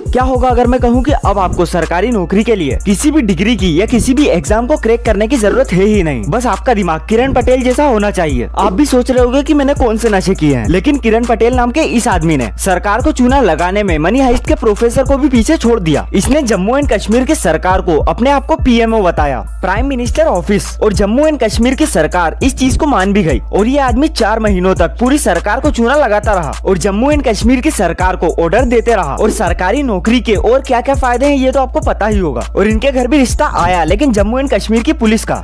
क्या होगा अगर मैं कहूँ कि अब आपको सरकारी नौकरी के लिए किसी भी डिग्री की या किसी भी एग्जाम को क्रैक करने की जरूरत है ही नहीं। बस आपका दिमाग किरण पटेल जैसा होना चाहिए। आप भी सोच रहे होंगे कि मैंने कौन से नशे किए हैं, लेकिन किरण पटेल नाम के इस आदमी ने सरकार को चूना लगाने में मनी हाइस्ट के प्रोफेसर को भी पीछे छोड़ दिया। इसने जम्मू एंड कश्मीर की सरकार को अपने आप को पीएमओ बताया, प्राइम मिनिस्टर ऑफिस, और जम्मू एंड कश्मीर की सरकार इस चीज को मान भी गई। और ये आदमी 4 महीनों तक पूरी सरकार को चूना लगाता रहा और जम्मू एंड कश्मीर की सरकार को ऑर्डर देते रहा। और सरकारी नौकरी के और क्या क्या फायदे हैं ये तो आपको पता ही होगा। और इनके घर भी रिश्ता आया, लेकिन जम्मू एंड कश्मीर की पुलिस का,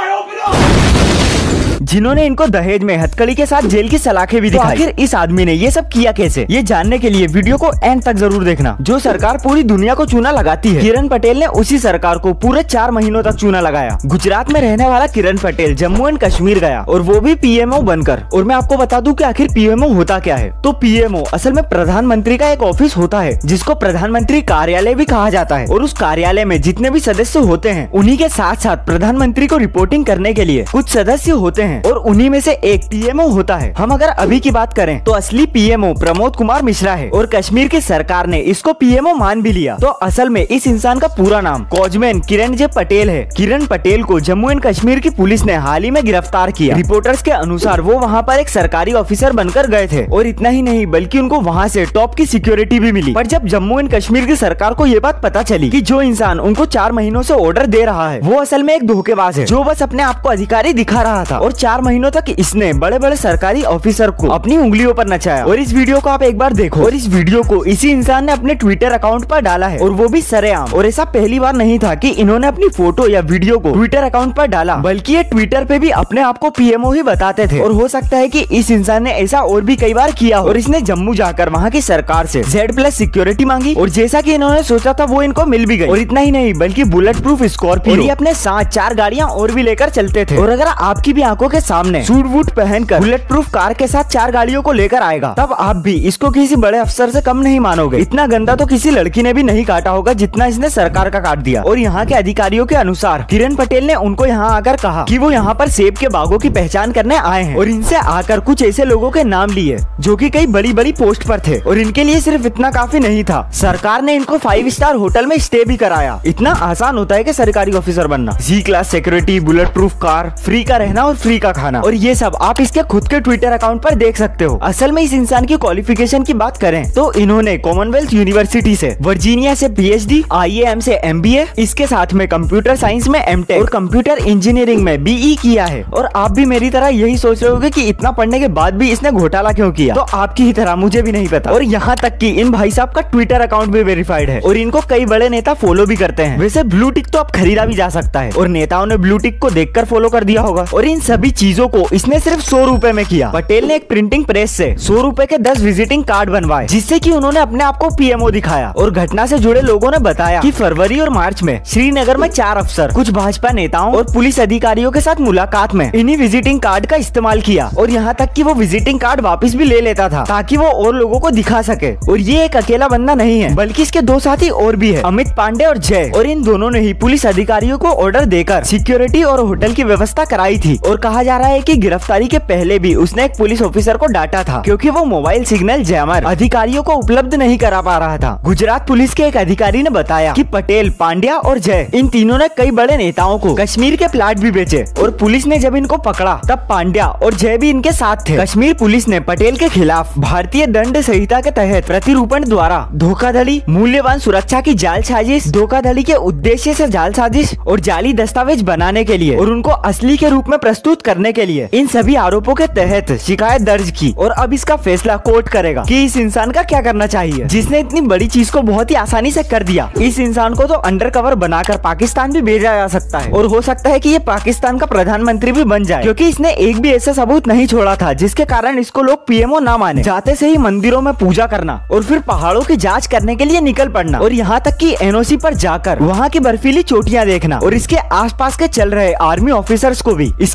जिन्होंने इनको दहेज में हथकड़ी के साथ जेल की सलाखें भी दिखाई। तो आखिर इस आदमी ने ये सब किया कैसे, ये जानने के लिए वीडियो को एंड तक जरूर देखना। जो सरकार पूरी दुनिया को चूना लगाती है, किरण पटेल ने उसी सरकार को पूरे 4 महीनों तक चूना लगाया। गुजरात में रहने वाला किरण पटेल जम्मू एंड कश्मीर गया, और वो भी पीएमओ बनकर। और मैं आपको बता दूं कि आखिर पीएमओ होता क्या है। तो पीएमओ असल में प्रधानमंत्री का एक ऑफिस होता है, जिसको प्रधानमंत्री कार्यालय भी कहा जाता है। और उस कार्यालय में जितने भी सदस्य होते हैं, उन्हीं के साथ साथ प्रधानमंत्री को रिपोर्टिंग करने के लिए कुछ सदस्य होते हैं, और उन्हीं में से एक पीएमओ होता है। हम अगर अभी की बात करें तो असली पीएमओ प्रमोद कुमार मिश्रा है, और कश्मीर की सरकार ने इसको पीएमओ मान भी लिया। तो असल में इस इंसान का पूरा नाम कॉजमैन किरण जे पटेल है। किरण पटेल को जम्मू एंड कश्मीर की पुलिस ने हाल ही में गिरफ्तार किया। रिपोर्टर्स के अनुसार वो वहाँ पर एक सरकारी ऑफिसर बनकर गए थे, और इतना ही नहीं बल्कि उनको वहाँ से टॉप की सिक्योरिटी भी मिली। पर जब जम्मू एंड कश्मीर की सरकार को ये बात पता चली कि जो इंसान उनको 4 महीनों से ऑर्डर दे रहा है, वो असल में एक धोखेबाज है, जो बस अपने आप को अधिकारी दिखा रहा था। और 4 महीनों तक इसने बड़े बड़े सरकारी ऑफिसर को अपनी उंगलियों पर नचाया। और इस वीडियो को आप एक बार देखो। और इस वीडियो को इसी इंसान ने अपने ट्विटर अकाउंट पर डाला है, और वो भी सरेआम। और ऐसा पहली बार नहीं था कि इन्होंने अपनी फोटो या वीडियो को ट्विटर अकाउंट पर डाला, बल्कि ये ट्विटर पे भी अपने आप को पीएमओ ही बताते थे। और हो सकता है कि इस इंसान ने ऐसा और भी कई बार किया। और इसने जम्मू जाकर वहाँ की सरकार से Z+ सिक्योरिटी मांगी, और जैसा कि इन्होंने सोचा था वो इनको मिल भी गई। और इतना ही नहीं बल्कि बुलेट प्रूफ स्कॉर्पियो, और ये अपने साथ 4 गाड़ियाँ और भी लेकर चलते थे। और अगर आपकी भी आंखों के सामने सूट वूट पहनकर बुलेट प्रूफ कार के साथ 4 गाड़ियों को लेकर आएगा, तब आप भी इसको किसी बड़े अफसर से कम नहीं मानोगे। इतना गंदा तो किसी लड़की ने भी नहीं काटा होगा जितना इसने सरकार का काट दिया। और यहाँ के अधिकारियों के अनुसार किरण पटेल ने उनको यहाँ आकर कहा कि वो यहाँ पर सेब के बागों की पहचान करने आए हैं, और इनसे आकर कुछ ऐसे लोगों के नाम लिए जो कि कई बड़ी बड़ी पोस्ट पर थे। और इनके लिए सिर्फ इतना काफी नहीं था, सरकार ने इनको 5 स्टार होटल में स्टे भी कराया। इतना आसान होता है कि सरकारी ऑफिसर बनना। C+ security, bullet proof car, free का रहना और फ्री का खाना, और ये सब आप इसके खुद के ट्विटर अकाउंट पर देख सकते हो। असल में इस इंसान की क्वालिफिकेशन की बात करें तो इन्होंने कॉमनवेल्थ यूनिवर्सिटी से, वर्जीनिया से PhD, IAM से MBA, इसके साथ में कंप्यूटर साइंस में MTech और कंप्यूटर इंजीनियरिंग में BE किया है। और आप भी मेरी तरह यही सोच रहे होगे कि इतना पढ़ने के बाद भी इसने घोटाला क्यों किया। तो आपकी ही तरह मुझे भी नहीं पता। और यहाँ तक कि इन भाई साहब का ट्विटर अकाउंट भी वेरीफाइड है, और इनको कई बड़े नेता फॉलो भी करते हैं। वैसे ब्लू टिक तो अब खरीदा भी जा सकता है, और नेताओं ने ब्लू टिक को देखकर फॉलो कर दिया होगा। और इन सभी चीजों को इसने सिर्फ 100 रुपए में किया। पटेल ने एक प्रिंटिंग प्रेस से 100 रुपए के 10 विजिटिंग कार्ड बनवाए, जिससे कि उन्होंने अपने आप को पीएमओ दिखाया। और घटना से जुड़े लोगों ने बताया कि फरवरी और मार्च में श्रीनगर में 4 अफसर, कुछ भाजपा नेताओं और पुलिस अधिकारियों के साथ मुलाकात में इन्हीं विजिटिंग कार्ड का इस्तेमाल किया। और यहाँ तक कि वो विजिटिंग कार्ड वापस भी ले लेता था, ताकि वो और लोगों को दिखा सके। और ये एक अकेला बंदा नहीं है, बल्कि इसके 2 साथी और भी है, अमित पांडे और जय। और इन दोनों ने ही पुलिस अधिकारियों को ऑर्डर देकर सिक्योरिटी और होटल की व्यवस्था कराई थी। और कहा जा रहा है कि गिरफ्तारी के पहले भी उसने एक पुलिस ऑफिसर को डांटा था, क्योंकि वो मोबाइल सिग्नल जैमर अधिकारियों को उपलब्ध नहीं करा पा रहा था। गुजरात पुलिस के एक अधिकारी ने बताया कि पटेल, पांड्या और जय, इन तीनों ने कई बड़े नेताओं को कश्मीर के प्लाट भी बेचे। और पुलिस ने जब इनको पकड़ा तब पांड्या और जय भी इनके साथ थे। कश्मीर पुलिस ने पटेल के खिलाफ भारतीय दंड संहिता के तहत प्रतिरूपण द्वारा धोखाधड़ी, मूल्यवान सुरक्षा की जाल साजिश, धोखाधड़ी के उद्देश्य से जाल साजिश और जाली दस्तावेज बनाने के लिए और उनको असली के रूप में प्रस्तुत करने के लिए इन सभी आरोपों के तहत शिकायत दर्ज की। और अब इसका फैसला कोर्ट करेगा कि इस इंसान का क्या करना चाहिए, जिसने इतनी बड़ी चीज को बहुत ही आसानी से कर दिया। इस इंसान को तो अंडरकवर बनाकर पाकिस्तान भी भेजा जा सकता है, और हो सकता है कि ये पाकिस्तान का प्रधानमंत्री भी बन जाए, क्योंकि इसने एक भी ऐसा सबूत नहीं छोड़ा था जिसके कारण इसको लोग पीएमओ ना माने। जाते से ही मंदिरों में पूजा करना और फिर पहाड़ों की जांच करने के लिए निकल पड़ना, और यहाँ तक कि एनओसी पर जाकर वहाँ की बर्फीली चोटियाँ देखना, और इसके आसपास के चल रहे आर्मी ऑफिसर्स को भी इसके बारे में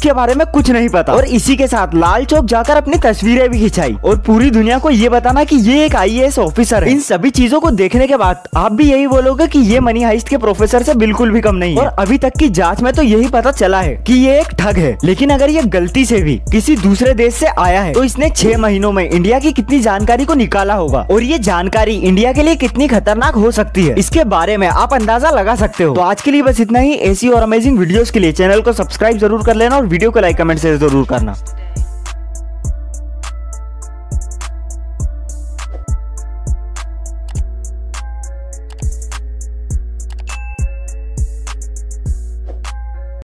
कुछ नहीं पता, और इसी के साथ लाल चौक जाकर अपनी तस्वीरें भी खिंचाई और पूरी दुनिया को ये बताना कि ये एक IAS ऑफिसर है। इन सभी चीजों को देखने के बाद आप भी यही बोलोगे कि ये मनी हाइस्ट के प्रोफेसर से बिल्कुल भी कम नहीं है। और अभी तक की जांच में तो यही पता चला है कि ये एक ठग है। लेकिन अगर ये गलती से भी किसी दूसरे देश से आया है तो इसने 6 महीनों में इंडिया की कितनी जानकारी को निकाला होगा, और ये जानकारी इंडिया के लिए कितनी खतरनाक हो सकती है, इसके बारे में आप अंदाजा लगा सकते हो। तो आज के लिए बस इतना ही। ऐसी और अमेजिंग वीडियोस के लिए चैनल को सब्सक्राइब जरूर कर लेना और वीडियो को लाइक कमेंट शेयर जरूर करना।